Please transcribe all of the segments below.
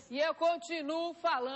E eu continuo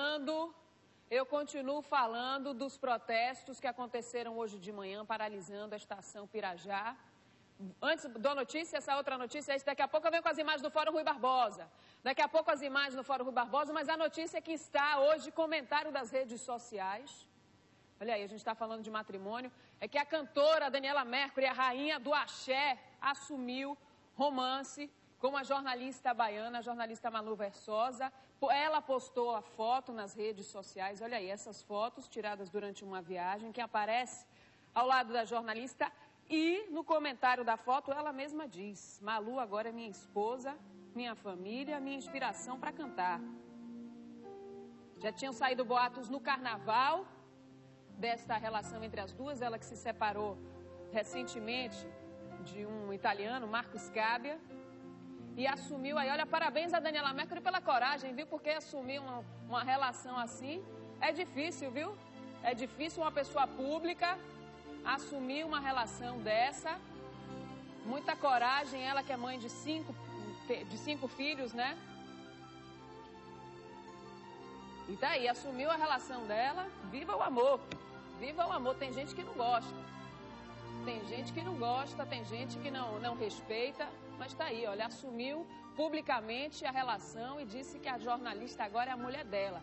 falando dos protestos que aconteceram hoje de manhã, paralisando a estação Pirajá. Antes da notícia, essa outra notícia, daqui a pouco eu venho com as imagens do Fórum Rui Barbosa. Daqui a pouco as imagens do Fórum Rui Barbosa, mas a notícia que está hoje, comentário das redes sociais. Olha aí, a gente está falando de matrimônio. É que a cantora Daniela Mercury, a rainha do axé, assumiu romance com a jornalista baiana, a jornalista Malu Versosa. Ela postou a foto nas redes sociais. Olha aí, essas fotos tiradas durante uma viagem, que aparece ao lado da jornalista. E no comentário da foto, ela mesma diz: Malu agora é minha esposa, minha família, minha inspiração para cantar. Já tinham saído boatos no carnaval desta relação entre as duas. Ela que se separou recentemente de um italiano, Marco Scabbia. E assumiu aí, olha, parabéns a Daniela Mercury pela coragem, viu? Porque assumir uma relação assim é difícil, viu? É difícil uma pessoa pública assumir uma relação dessa. Muita coragem, ela que é mãe de cinco filhos, né? E tá aí, assumiu a relação dela. Viva o amor! Viva o amor! Tem gente que não gosta. Tem gente que não gosta, tem gente que não respeita, mas tá aí, olha, assumiu publicamente a relação e disse que a jornalista agora é a mulher dela.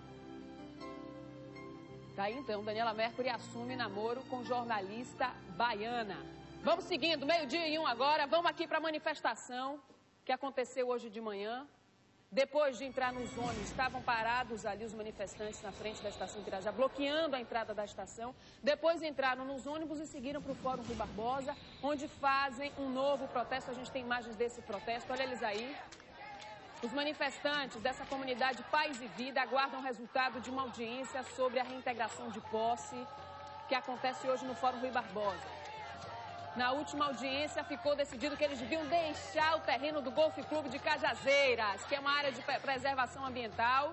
Tá aí então, Daniela Mercury assume namoro com jornalista baiana. Vamos seguindo, 12:01 agora, vamos aqui para a manifestação que aconteceu hoje de manhã. Depois de entrar nos ônibus, estavam parados ali os manifestantes na frente da estação Pirajá, bloqueando a entrada da estação. Depois entraram nos ônibus e seguiram para o Fórum Rui Barbosa, onde fazem um novo protesto. A gente tem imagens desse protesto, olha eles aí. Os manifestantes dessa comunidade Paz e Vida aguardam o resultado de uma audiência sobre a reintegração de posse que acontece hoje no Fórum Rui Barbosa. Na última audiência ficou decidido que eles deviam deixar o terreno do Golf Clube de Cajazeiras, que é uma área de preservação ambiental.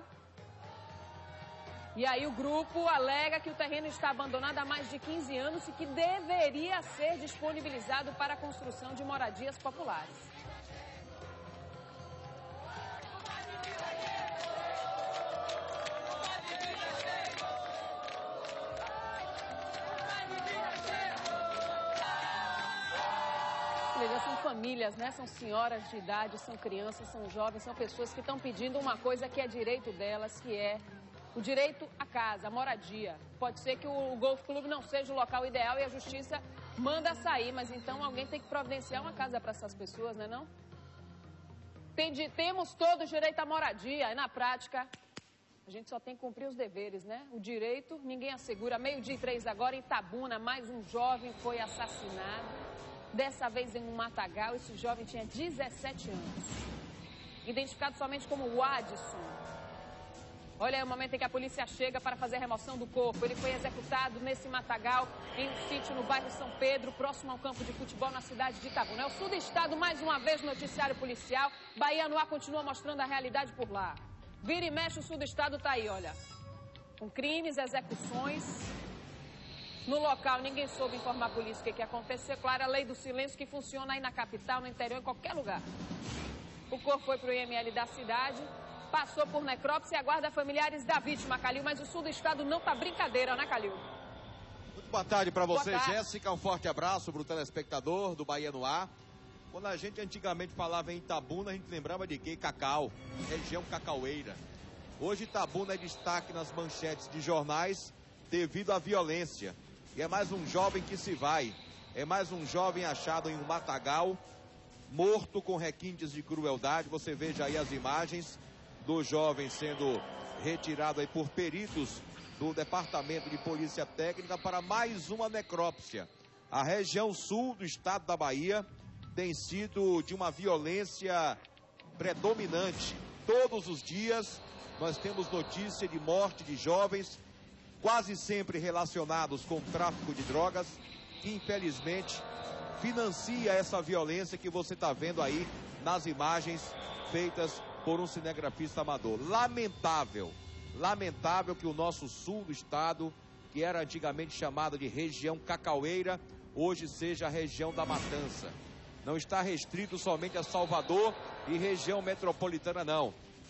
E aí o grupo alega que o terreno está abandonado há mais de 15 anos e que deveria ser disponibilizado para a construção de moradias populares. Já são famílias, né? São senhoras de idade, são crianças, são jovens, são pessoas que estão pedindo uma coisa que é direito delas, que é o direito à casa, à moradia. Pode ser que o Golf Clube não seja o local ideal e a justiça manda sair, mas então alguém tem que providenciar uma casa para essas pessoas, né não? Temos todos direito à moradia, e na prática a gente só tem que cumprir os deveres, né? O direito ninguém assegura. 12:03 agora em Itabuna, mais um jovem foi assassinado. Dessa vez em um matagal. Esse jovem tinha 17 anos. Identificado somente como Wadson. Olha aí o momento em que a polícia chega para fazer a remoção do corpo. Ele foi executado nesse matagal em um sítio no bairro São Pedro, próximo ao campo de futebol na cidade de Itabuna. É o sul do estado, mais uma vez, noticiário policial. Bahia no ar continua mostrando a realidade por lá. Vira e mexe, o sul do estado tá aí, olha. Com crimes, execuções. No local, ninguém soube informar a polícia o que aconteceu. Claro, a lei do silêncio que funciona aí na capital, no interior, em qualquer lugar. O corpo foi para o IML da cidade, passou por necrópsia e aguarda familiares da vítima, Calil. Mas o sul do estado não tá brincadeira, né, Calil? Muito boa tarde para você, Jéssica. Um forte abraço para o telespectador do Bahia no Ar. Quando a gente antigamente falava em Itabuna, a gente lembrava de quê? Cacau, região cacaueira. Hoje Itabuna é destaque nas manchetes de jornais devido à violência. E é mais um jovem que se vai. É mais um jovem achado em um matagal, morto com requintes de crueldade. Você veja aí as imagens do jovem sendo retirado aí por peritos do Departamento de Polícia Técnica para mais uma necrópsia. A região sul do estado da Bahia tem sido de uma violência predominante. Todos os dias nós temos notícia de morte de jovens, quase sempre relacionados com o tráfico de drogas, que infelizmente financia essa violência que você está vendo aí nas imagens feitas por um cinegrafista amador. Lamentável, lamentável que o nosso sul do estado, que era antigamente chamado de região cacaueira, hoje seja a região da matança. Não está restrito somente a Salvador e região metropolitana, não.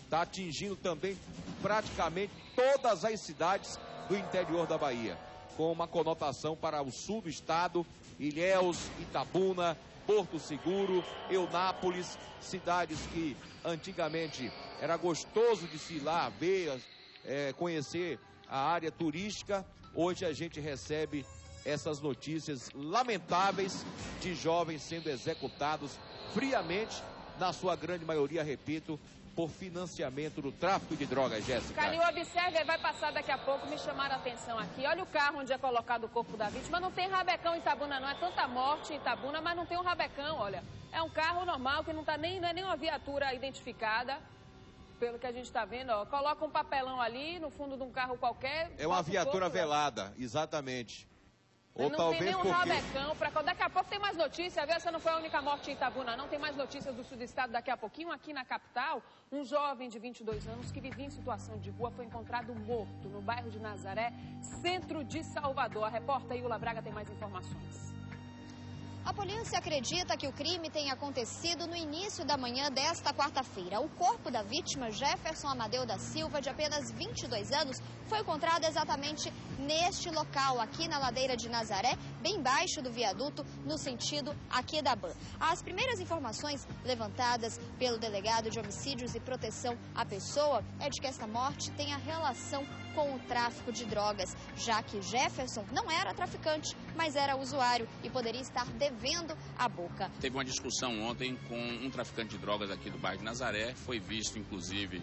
está atingindo também praticamente todas as cidades do interior da Bahia, com uma conotação para o sul do estado, Ilhéus, Itabuna, Porto Seguro, Eunápolis, cidades que antigamente era gostoso de se ir lá ver, conhecer a área turística. Hoje a gente recebe essas notícias lamentáveis de jovens sendo executados friamente, na sua grande maioria, repito, por financiamento do tráfico de drogas, Jéssica. Calil, observe, vai passar daqui a pouco, me chamaram a atenção aqui. Olha o carro onde é colocado o corpo da vítima, não tem rabecão em Itabuna não, é tanta morte em Itabuna, mas não tem um rabecão, olha. É um carro normal, que não é nem uma viatura identificada, pelo que a gente está vendo, ó. Coloca um papelão ali, no fundo de um carro qualquer. É uma viatura velada, exatamente. Ou não talvez tem nenhum porque... rabecão. Daqui a pouco tem mais notícia, viu? Essa não foi a única morte em Itabuna, não. Tem mais notícias do sul do estado daqui a pouquinho. Aqui na capital, um jovem de 22 anos que vivia em situação de rua foi encontrado morto no bairro de Nazaré, centro de Salvador. A repórter Iula Braga tem mais informações. A polícia acredita que o crime tenha acontecido no início da manhã desta quarta-feira. O corpo da vítima, Jefferson Amadeu da Silva, de apenas 22 anos, foi encontrado exatamente neste local, aqui na ladeira de Nazaré, bem embaixo do viaduto, no sentido Aquidabã. As primeiras informações levantadas pelo delegado de Homicídios e Proteção à Pessoa é de que esta morte tenha relação com o tráfico de drogas, já que Jefferson não era traficante, mas era usuário e poderia estar devendo a boca. Teve uma discussão ontem com um traficante de drogas aqui do bairro de Nazaré, foi visto inclusive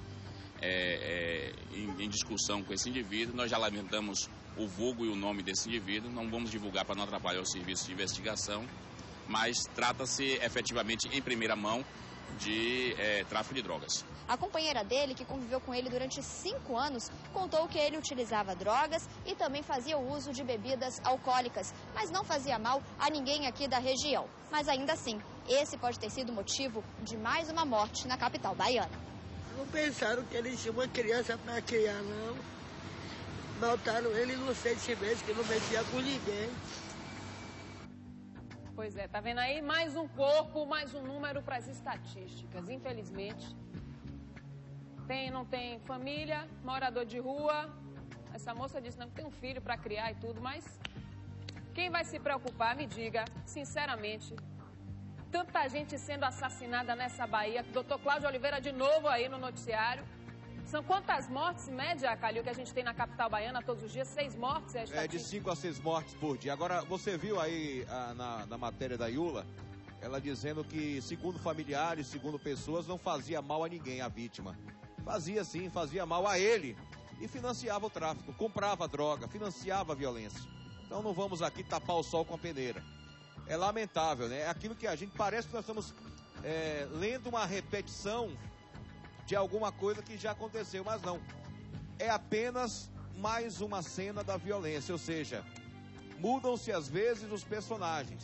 em discussão com esse indivíduo. Nós já lamentamos o vulgo e o nome desse indivíduo, não vamos divulgar para não atrapalhar o serviço de investigação, mas trata-se efetivamente em primeira mão de tráfico de drogas. A companheira dele, que conviveu com ele durante 5 anos, contou que ele utilizava drogas e também fazia uso de bebidas alcoólicas, mas não fazia mal a ninguém aqui da região. Mas ainda assim, esse pode ter sido motivo de mais uma morte na capital baiana. Não pensaram que ele tinha uma criança para criar, não. Botaram ele no 6 meses, que não metia com ninguém. Pois é, tá vendo aí? Mais um corpo, mais um número para as estatísticas. Infelizmente, não tem família, morador de rua. Essa moça disse não tem um filho para criar e tudo, mas quem vai se preocupar, me diga, sinceramente, tanta gente sendo assassinada nessa Bahia. Doutor Cláudio Oliveira de novo aí no noticiário. São quantas mortes, média, Calil, que a gente tem na capital baiana todos os dias? 6 mortes? De 5 a 6 mortes por dia. Agora, você viu aí na matéria da Iula, ela dizendo que, segundo familiares, segundo pessoas, não fazia mal a ninguém, a vítima. Fazia sim, fazia mal a ele. E financiava o tráfico, comprava droga, financiava a violência. Então não vamos aqui tapar o sol com a peneira. É lamentável, né? É aquilo que a gente parece que nós estamos lendo uma repetição de alguma coisa que já aconteceu, mas não. É apenas mais uma cena da violência, ou seja, mudam-se às vezes os personagens,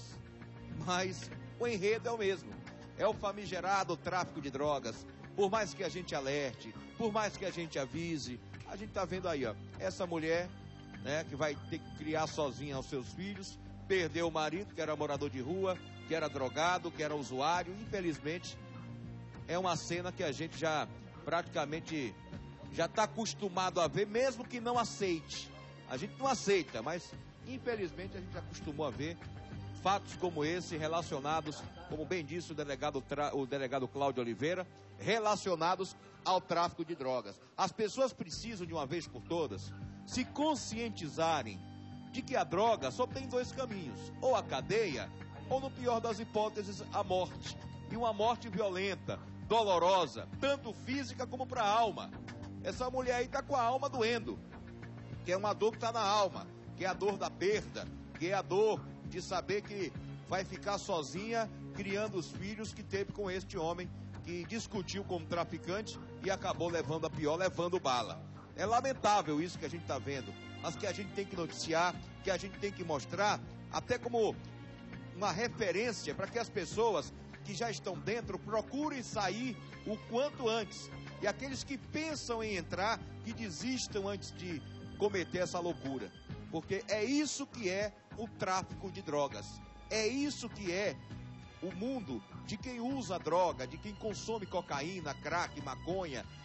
mas o enredo é o mesmo. É o famigerado tráfico de drogas. Por mais que a gente alerte, por mais que a gente avise, a gente está vendo aí, ó, essa mulher, né, que vai ter que criar sozinha os seus filhos, perdeu o marido, que era morador de rua, que era drogado, que era usuário. Infelizmente, é uma cena que a gente já praticamente já está acostumado a ver, mesmo que não aceite. A gente não aceita, mas infelizmente a gente acostumou a ver fatos como esse relacionados, como bem disse o delegado Cláudio Oliveira, relacionados ao tráfico de drogas. As pessoas precisam, de uma vez por todas, se conscientizarem de que a droga só tem 2 caminhos, ou a cadeia, ou no pior das hipóteses, a morte. E uma morte violenta, dolorosa, tanto física como para a alma. Essa mulher aí está com a alma doendo, que é uma dor que está na alma, que é a dor da perda, que é a dor de saber que vai ficar sozinha criando os filhos que teve com este homem que discutiu como traficante e acabou levando a pior, levando bala. É lamentável isso que a gente está vendo, mas que a gente tem que noticiar, que a gente tem que mostrar, até como uma referência para que as pessoas que já estão dentro procurem sair o quanto antes. E aqueles que pensam em entrar, que desistam antes de cometer essa loucura. Porque é isso que é o tráfico de drogas. É isso que é o mundo de quem usa droga, de quem consome cocaína, crack, maconha,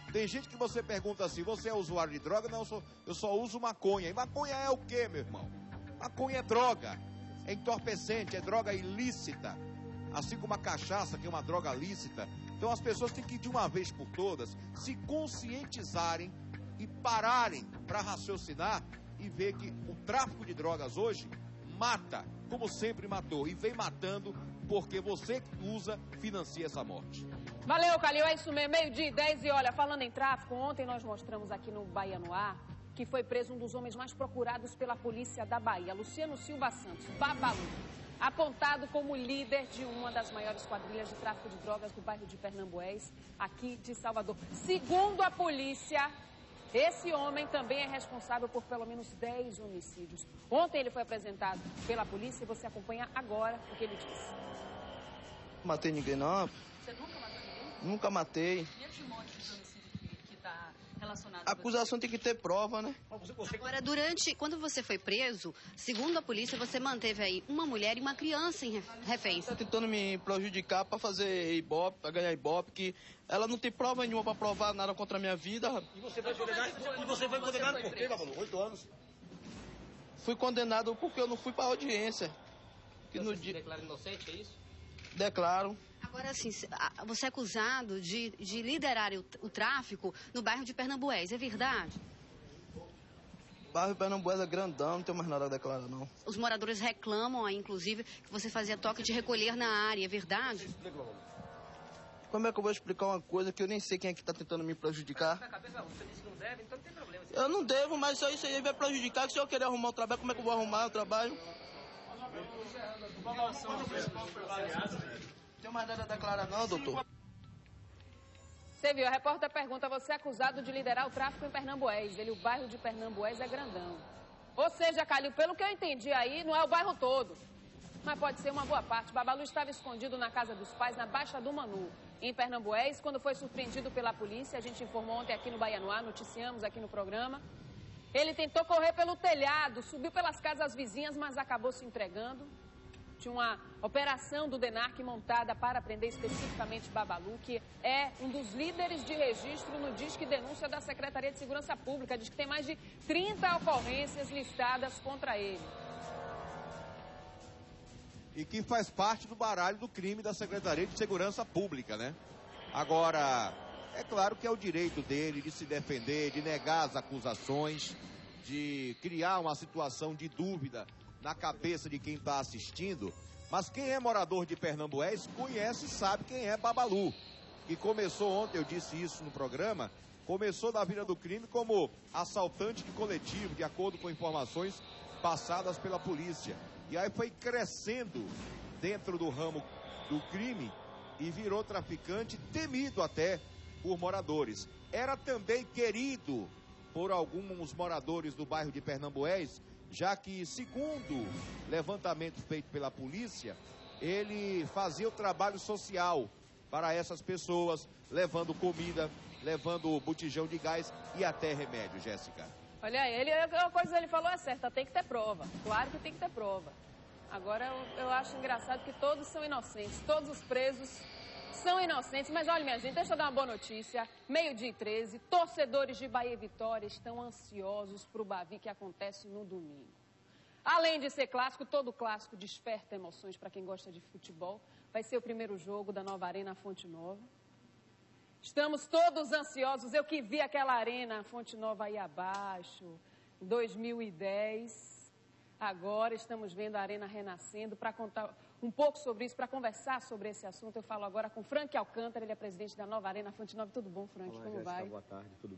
Tem gente que você pergunta assim, você é usuário de droga? Não, eu só uso maconha. E maconha é o quê, meu irmão? Maconha é droga, é entorpecente, é droga ilícita. Assim como a cachaça, que é uma droga lícita. Então as pessoas têm que, de uma vez por todas, se conscientizarem e pararem para raciocinar e ver que o tráfico de drogas hoje mata, como sempre matou, e vem matando porque você que usa, financia essa morte. Valeu, Calil, é isso mesmo, 12h10. E olha, falando em tráfico, ontem nós mostramos aqui no Bahia no Ar que foi preso um dos homens mais procurados pela polícia da Bahia, Luciano Silva Santos, Babalu, apontado como líder de uma das maiores quadrilhas de tráfico de drogas do bairro de Pernambués, aqui de Salvador. Segundo a polícia, esse homem também é responsável por pelo menos 10 homicídios. Ontem ele foi apresentado pela polícia e você acompanha agora o que ele disse. Não matei ninguém, não. Você nunca matou ninguém? Nunca matei. E esse monte de homicídio que está relacionado A acusação tem que ter prova, né? Agora, quando você foi preso, segundo a polícia, você manteve aí uma mulher e uma criança em reféns. Tá tentando me prejudicar para fazer Ibope, para ganhar Ibope, que ela não tem prova nenhuma para provar nada contra a minha vida. E você foi condenado por quê, Babalu? 8 anos. Fui condenado porque eu não fui para audiência. Que você se declara inocente, é isso? Declaro. Agora, assim, você é acusado de liderar o tráfico no bairro de Pernambués, é verdade? O bairro de Pernambués é grandão, não tem mais nada a declarar, não. Os moradores reclamam aí, inclusive, que você fazia toque de recolher na área, é verdade? Como é que eu vou explicar uma coisa que eu nem sei quem é que está tentando me prejudicar? Você disse que não deve, então não tem problema. Eu não devo, mas só isso aí vai prejudicar. Se eu querer arrumar o trabalho, como é que eu vou arrumar o trabalho? Não tem mais nada a declarar não, doutor. Você viu, a repórter pergunta, você é acusado de liderar o tráfico em Pernambués. O bairro de Pernambués é grandão. Ou seja, Calil, pelo que eu entendi aí, não é o bairro todo. Mas pode ser uma boa parte. Babalu estava escondido na casa dos pais, na Baixa do Manu, em Pernambués, quando foi surpreendido pela polícia. A gente informou ontem aqui no Bahia no Ar, noticiamos aqui no programa. Ele tentou correr pelo telhado, subiu pelas casas vizinhas, mas acabou se entregando. Tinha uma operação do DENARC montada para prender especificamente Babalu, que é um dos líderes de registro no Disque Denúncia da Secretaria de Segurança Pública. Diz que tem mais de 30 ocorrências listadas contra ele. E que faz parte do baralho do crime da Secretaria de Segurança Pública, né? Agora, é claro que é o direito dele de se defender, de negar as acusações, de criar uma situação de dúvida na cabeça de quem está assistindo, mas quem é morador de Pernambués conhece e sabe quem é Babalu, que começou ontem, eu disse isso no programa, começou na vida do crime como assaltante de coletivo, de acordo com informações passadas pela polícia, e aí foi crescendo dentro do ramo do crime e virou traficante, temido até por moradores. Era também querido por alguns moradores do bairro de Pernambués, já que, segundo levantamento feito pela polícia, ele fazia o trabalho social para essas pessoas, levando comida, levando botijão de gás e até remédio, Jéssica. Olha aí, a coisa que ele falou é certa, tem que ter prova. Claro que tem que ter prova. Agora, eu acho engraçado que todos são inocentes, todos os presos são inocentes. Mas olha, minha gente, deixa eu dar uma boa notícia. 12h13, torcedores de Bahia e Vitória estão ansiosos para o Bavi que acontece no domingo. Além de ser clássico, todo clássico desperta emoções para quem gosta de futebol. Vai ser o primeiro jogo da nova Arena Fonte Nova. Estamos todos ansiosos. Eu que vi aquela Arena Fonte Nova aí abaixo, em 2010. Agora estamos vendo a Arena renascendo. Para contar um pouco sobre isso, para conversar sobre esse assunto, eu falo agora com Frank Alcântara, ele é presidente da nova Arena Fonte Nova. Tudo bom, Frank? Olá, como Jéssica, vai? Boa tarde, tudo